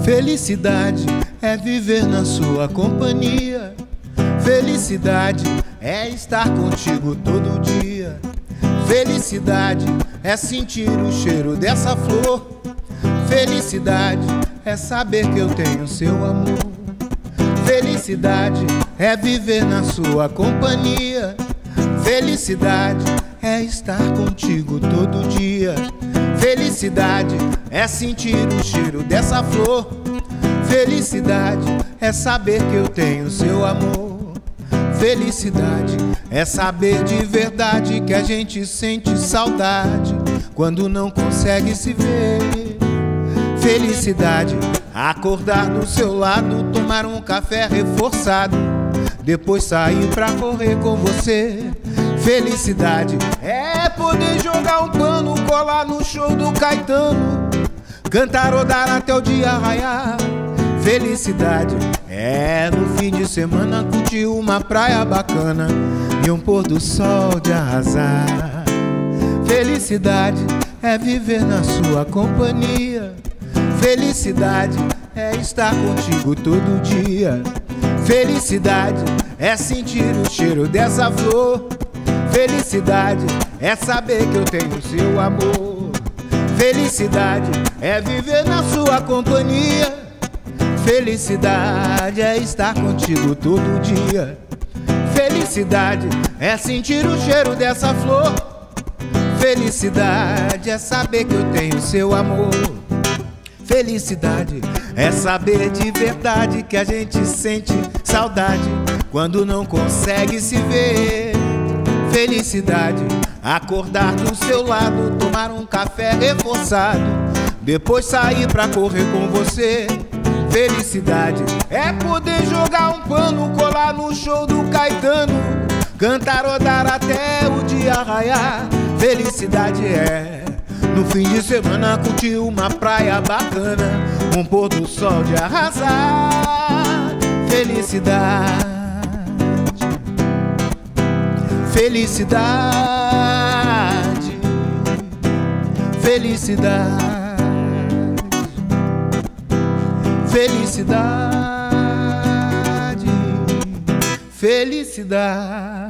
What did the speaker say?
Felicidade é viver na sua companhia. Felicidade é estar contigo todo dia. Felicidade é sentir o cheiro dessa flor. Felicidade é saber que eu tenho seu amor. Felicidade é viver na sua companhia. Felicidade é estar contigo todo dia. Felicidade é sentir o cheiro dessa flor. Felicidade é saber que eu tenho seu amor. Felicidade é saber de verdade que a gente sente saudade quando não consegue se ver. Felicidade, acordar do seu lado, tomar um café reforçado, depois sair pra correr com você. Felicidade é poder jogar um pano, colar no show do Caetano, cantarodar até o dia raiar. Felicidade é no fim de semana curtir uma praia bacana e um pôr do sol de arrasar. Felicidade é viver na sua companhia. Felicidade é estar contigo todo dia. Felicidade é sentir o cheiro dessa flor. Felicidade é saber que eu tenho seu amor. Felicidade é viver na sua companhia. Felicidade é estar contigo todo dia. Felicidade é sentir o cheiro dessa flor. Felicidade é saber que eu tenho seu amor. Felicidade é saber de verdade que a gente sente saudade quando não consegue se ver. Felicidade, acordar do seu lado, tomar um café reforçado, depois sair pra correr com você. Felicidade é poder jogar um pano, colar no show do Caetano, cantarodar até o dia raiar. Felicidade é no fim de semana curtir uma praia bacana, um pôr do sol de arrasar. Felicidade, felicidade, felicidade, felicidade, felicidade.